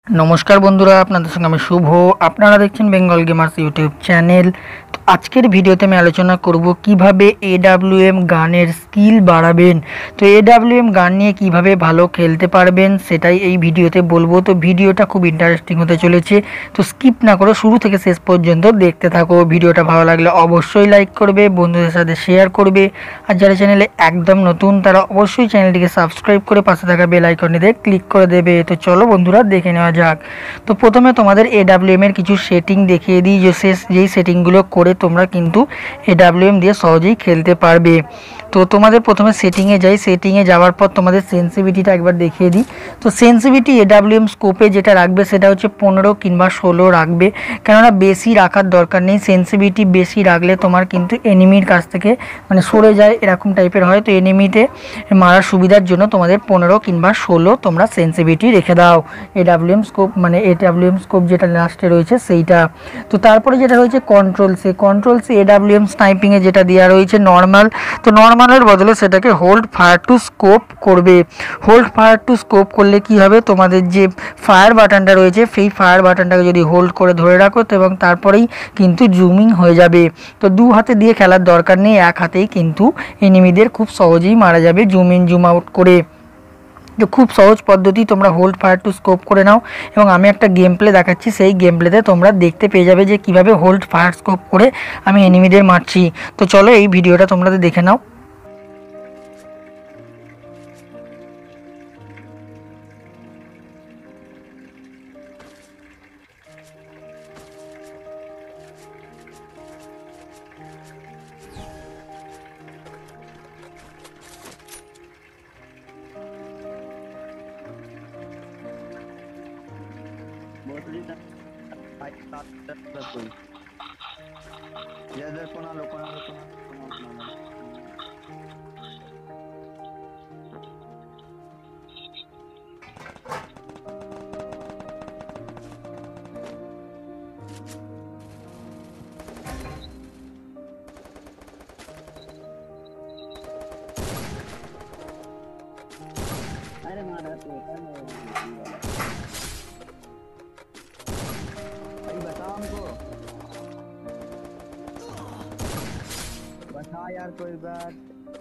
नमस्कार बंधुरा आपनादेर संगे आमि शुभ आपनारा देखছেন बेंगल गेमार्स यूट्यूब चैनल। तो आजकेर भिडियोते आमि आलोचना करब किभाबे AWM गानेर स्किल बाड़ाबेन। तो AWM गान निये किभाबे भालो खेलते पारबेन सेटाई एई भिडियोते बोलबो। तो भिडियोटा खूब इंटारेस्टिंग होते चलेछे, तो स्किप ना करे शुरू थेके शेष पर्यन्त देखते थाको। भिडियोटा भालो लागले अवश्यई लाइक करबे, बंधुदेर साथे शेयार करबे, आर जारा चैनेले एकदम नतुन तारा अवश्यई चैनेलटिके साबस्क्राइब करे पाशे थाका बेल आइकनटिते क्लिक करे देबे। तो चलो बंधुरा देखे नेওয়া যাক। तो प्रथमे तुम्हादेर AWM एर किछु सेटिंग देखिए दी, जेई सेटिंगगुलो करे तोमरा किन्तु AWM दिए सहजेई खेलते पारबे। तो तुम्हादेर प्रथमे सेटिंगे जाई, सेटिंगे जाওয়ার पर तुम्हादेर सेंसिटिविटीटा एकबार देखिए दी। तो सेंसिटिविटी AWM स्कोपे जेटा राखबे सेटा होच्छे 15 किंबा 16 राखबे, केनना बेशी राखार दरकार नेই। सेंसिटिविटी बेशी राखले तोमार किन्तु एनिमिर काछ थेके माने सरे যায় एरकम टाइपेर হয়। तो एनिमिते मारार सुविधार जोन्नो तुम्हादेर 15 किंबा 16 तोमरा सेंसिटिविटी रेखे दाओ। AWM स्कोप माने AWM स्कोप जेटा लास्टे रयेछे सेइटा। तो तारपरे जेटा रयेछे कन्ट्रोलसे AWM स्नाइपिंगे जेटा देওয়া रयेछे नर्माल। तो नर्मालेर बदले सेटाके होल्ड फायर टू स्कोप करबे। होल्ड फायर टू स्कोप करले कि होबे, तोमादेर जे फायर बाटनटा रयेछे सेई फायर बाटनटाके जोदि होल्ड करे धरे राखो तो एबं तारपरेई किन्तु जूमिंग हये जाबे। तो दु हाते दिये खेलार दरकार नेই, एक हातेई किन्तु एनिमिदेर खूब सहजेई मारा जाबे जूम इन जूम आउट करे। तो खूब सहज पद्धति तोमरा होल्ड फायर टू स्कोप करे नाओ एबं आमि एकटा गेम प्ले देखाच्छि, सेई गेम प्लेते तोमरा देखते पेये जाबे जे किभाबे होल्ड फायर स्कोप करे आमि एनिमिदेर मारछि। तो चलो एई भिडियोटा तोमरा देखे नाओ। अरे मारा तो भाई बताओ हमको, बता यार कोई बात।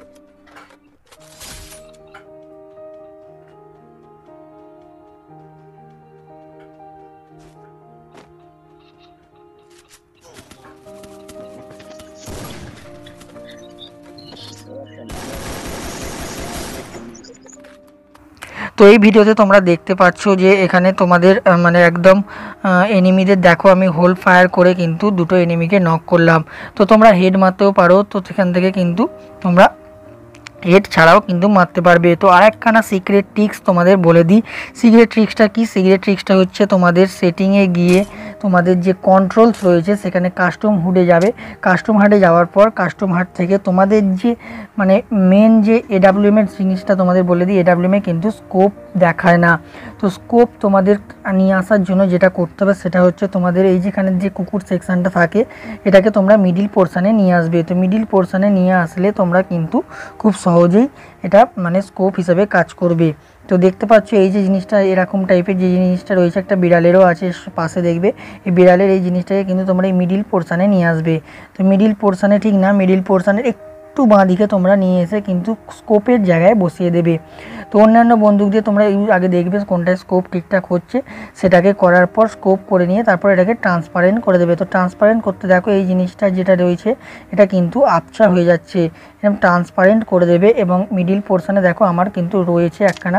तो এই ভিডিওতে তোমরা দেখতে পাচ্ছ যে এখানে তোমাদের মানে একদম এনিমিদের দেখো আমি হোল্ড ফায়ার করে কিন্তু দুটো এনিমিকে নক করলাম। তো তোমরা হেড মারতেও পারো, তো সেখান থেকে কিন্তু তোমরা হেড ছাড়াও কিন্তু মারতে পারবে। তো আরেকখানা সিক্রেট ট্রিক্স তোমাদের বলে দিই। সিক্রেট ট্রিক্সটা কি? সিক্রেট ট্রিক্সটা হচ্ছে তোমাদের সেটিংয়ে গিয়ে তোমাদের যে কন্ট্রোলস রয়েছে সেখানে কাস্টম হুডে যাবে। কাস্টম হার্ডে যাওয়ার পর কাস্টম হার্ড থেকে তোমাদের যে মানে মেন যে AWM এর জিনিসটা তোমাদের বলে দিই, AWM এ কিন্তু স্কোপ দেখায় না। তো স্কোপ তোমাদের নিয়ে আসার জন্য যেটা করতে হবে সেটা হচ্ছে তোমাদের এই যেখানে যে কুকুর সেকশনটা থাকে এটাকে তোমরা মিডিল পোর্শনে নিয়ে আসবে। তো মিডিল পোর্শনে নিয়ে আসলে তোমরা কিন্তু খুব সহজেই এটা মানে স্কোপ হিসেবে কাজ করবে। তো দেখতে পাচ্ছ এই যে জিনিসটা এরকম টাইপের যে জিনিসটা রয়েছে, একটা বিড়ালেরও আছে পাশে দেখবে, এই বিড়ালের এই জিনিসটাকে কিন্তু তোমরা এই মিডিল পোর্শনে নিয়ে আসবে। তো মিডিল পোর্শনে ঠিক না, মিডিল পোর্শনের একটু বাঁ দিকে তোমরা নিয়ে এসে কিন্তু স্কোপের জায়গায় বসিয়ে দেবে। তো অন্যান্য বন্দুক দিয়ে তোমরা আগে দেখবে কোনটায় স্কোপ ঠিকঠাক হচ্ছে, সেটাকে করার পর স্কোপ করে নিয়ে তারপর এটাকে ট্রান্সপারেন্ট করে দেবে। তো ট্রান্সপারেন্ট করতে দেখো এই জিনিসটা যেটা রয়েছে এটা কিন্তু আবছা হয়ে যাচ্ছে, এরকম ট্রান্সপারেন্ট করে দেবে। এবং মিডিল পোর্শনে দেখো আমার কিন্তু রয়েছে একখানা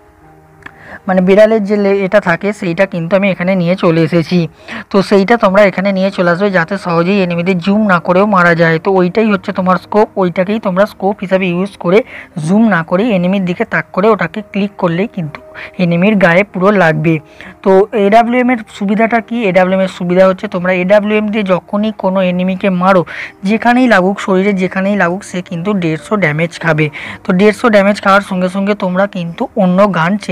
মানে বিড়ালের যে এটা থাকে সেইটা কিন্তু আমি এখানে নিয়ে চলে এসেছি। তো সেইটা তোমরা এখানে নিয়ে চলে আসবে যাতে সহজেই এনিমিদের জুম না করেও মারা যায়। তো ওইটাই হচ্ছে তোমার স্কোপ, ওইটাকেই তোমরা স্কোপ হিসাবে ইউজ করে জুম না করেই এনিমির দিকে তাক করে ওটাকে ক্লিক করলেই কিন্তু এনিমির গায়ে পুরো লাগবে। তো AWM এর সুবিধাটা কি? AWM এর সুবিধা হচ্ছে তোমরা AWM দিয়ে যখনই কোনো এনিমিকে মারো যেখানেই লাগুক, শরীরে যেখানেই লাগুক, সে কিন্তু 150 ড্যামেজ খাবে। তো 150 ড্যামেজ খাওয়ার সঙ্গে সঙ্গে তোমরা কিন্তু অন্য গান চেঞ্জ করে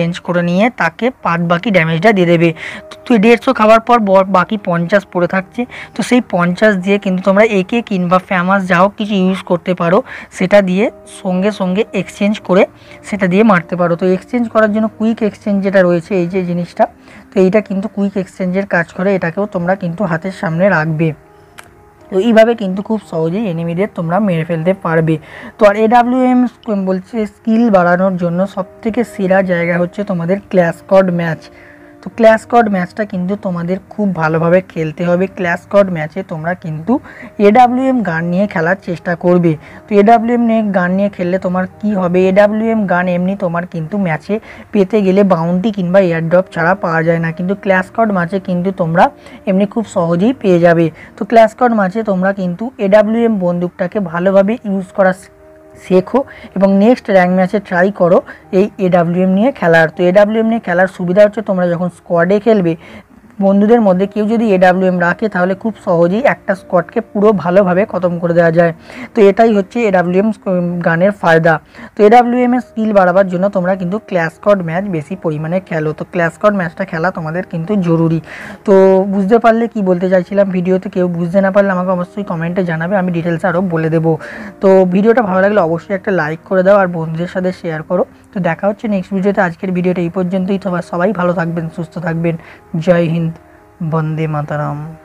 নিয়ে তাকে বাকি ড্যামেজটা দিয়ে দেবে। তো 150 খাওয়ার পর বাকি 50 পড়ে থাকছে, তো সেই 50 দিয়ে কিন্তু তোমরা একে কিংবা ফেমাস যা হোক কিছু ইউজ করতে পারো, সেটা দিয়ে সঙ্গে সঙ্গে এক্সচেঞ্জ করে সেটা দিয়ে মারতে পারো। তো এক্সচেঞ্জ করার জন্য কুইক এক্সচেঞ্জ যেটা রয়েছে এই যে জিনিসটা, তো এইটা কিন্তু কুইক এক্সচেঞ্জের কাজ করে, এটাকেও তোমরা কিন্তু হাতের সামনে রাখবে। তো এইভাবে কিন্তু খুব সহজেই এনিমিদের তোমরা মেরে ফেলতে পারবে। তো আর AWM বলছে স্কিল বাড়ানোর জন্য সবথেকে সেরা জায়গা হচ্ছে তোমাদের ক্ল্যাশ স্কোয়াড ম্যাচ। তো ক্ল্যাশ স্কোয়াড ম্যাচটা কিন্তু তোমাদের খুব ভালোভাবে খেলতে হবে। ক্ল্যাশ স্কোয়াড ম্যাচে তোমরা কিন্তু AWM গান নিয়ে খেলার চেষ্টা করবে। তো AWM গান নিয়ে খেললে তোমার কি হবে, AWM গান এমনি তোমার কিন্তু ম্যাচে পেতে গেলে বাউন্টি কিংবা এয়ারড্রপ ছাড়া পাওয়া যায় না, কিন্তু ক্ল্যাশ স্কোয়াড ম্যাচে কিন্তু তোমরা এমনি খুব সহজেই পেয়ে যাবে। তো ক্ল্যাশ স্কোয়াড ম্যাচে তোমরা কিন্তু AWM বন্দুকটাকে ভালোভাবে ইউজ করা শেখো এবং নেক্সট র্যাঙ্ক ম্যাচে ট্রাই করো এই AWM নিয়ে খেলার। তো AWM নিয়ে খেলার সুবিধা হচ্ছে তোমরা যখন স্কোয়াডে খেলবে, বন্ধুদের মধ্যে কেউ যদি AWM রাখে তাহলে খুব সহজেই একটা স্কোয়াডকে পুরো ভালোভাবে খতম করে দেওয়া যায়। তো এটাই হচ্ছে AWM গানের ফায়দা। তো AWM এর স্কিল বাড়াবার জন্য তোমরা কিন্তু ক্ল্যাশ স্কোয়াড ম্যাচ বেশি পরিমাণে খেলো। তো ক্ল্যাশ স্কোয়াড ম্যাচটা খেলা তোমাদের কিন্তু জরুরি। তো বুঝতে পারলে কি বলতে চাইছিলাম ভিডিওতে, কেউ বুঝতে না পারলে আমাকে অবশ্যই কমেন্টে জানাবে, আমি ডিটেলসে আরও বলে দেবো। তো ভিডিওটা ভালো লাগলে অবশ্যই একটা লাইক করে দাও আর বন্ধুদের সাথে শেয়ার করো। তো দেখা হচ্ছে নেক্সট ভিডিওতে। আজকের ভিডিওটা এই পর্যন্তই। তো সবাই ভালো থাকবেন, সুস্থ থাকবেন। জয় হিন্দ, বন্দে মাতরম।